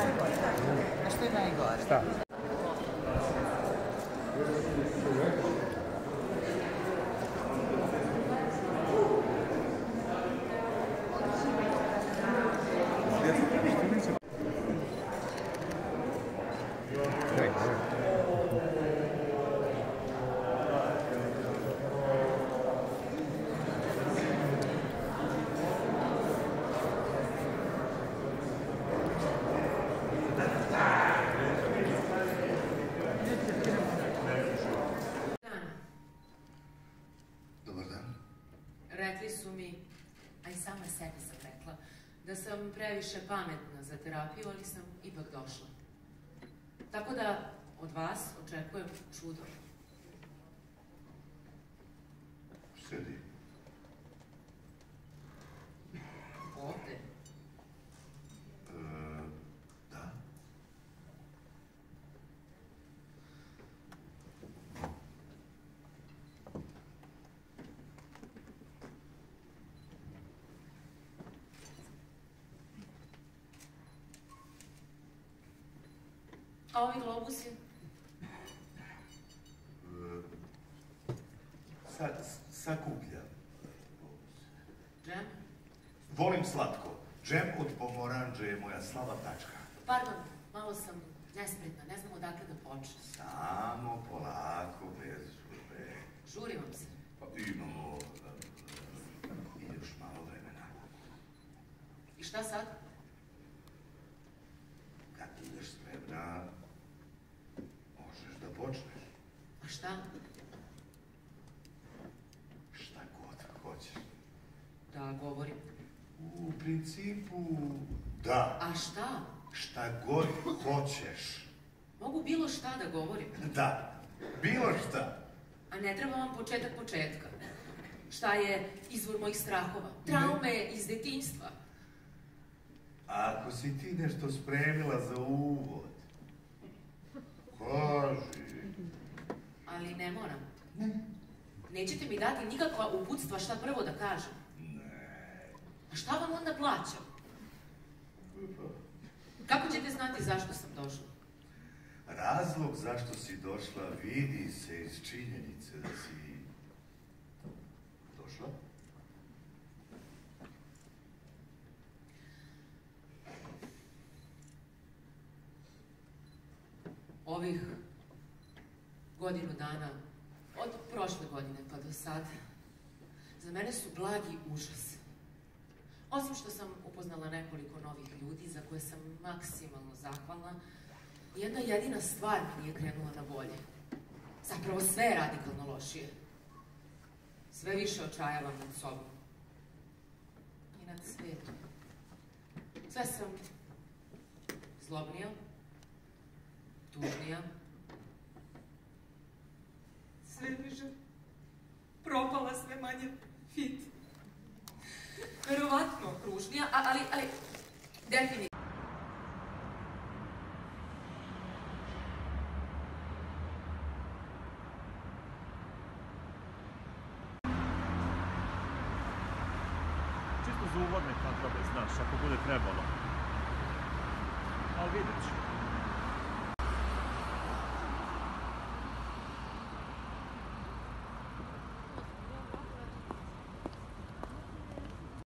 A što je najgore? Šta? Rekli su mi, a i sama sebi sam rekla, da sam previše pametna za terapiju, ali sam ipak došla. Tako da od vas očekujem čudo. Sedi. Ovde? Da. A ovi globusi? Sakupljam. Džem? Volim slatko. Džem od pomoranđe je moja slaba tačka. Pardon, malo sam nespretna, ne znam odakle da počnem. Samo polako, bez žurbe. Žuri vam se. Pa imamo i još malo vremena. I šta sad? Kad budeš spremna, možeš da počneš. A šta? Šta god hoćeš. Da govorim. U principu, da. A šta? Šta god hoćeš. Mogu bilo šta da govorim. Da, bilo šta. A ne treba vam početak početka. Šta je izvor mojih strahova? Traume iz detinjstva. Ako si ti nešto spremila za uvod, kaži. Ali ne moram. Ne. Nećete mi dati nikakva uputstva šta prvo da kažem. Ne. A šta vam onda plaćam? Kako ćete znati zašto sam došla? Razlog zašto si došla vidi se iz činjenice da si došla. Ovih godinu dana, od prošle godine pa do sada, za mene su blagi užas. Osim što sam upoznala nekoliko novih ljudi za koje sam maksimalno zahvalna, jedna jedina stvar mi nije krenula na bolje. Zapravo sve je radikalno lošije. Sve više očajavam nad sobom. I nad svijetom. Sve sam zlobnija, tužnija, sve više propala, sve manje fit. Verovatno kružnija, ali definitivno. Čisto za uvodne kadrove, znaš, ako bude trebalo.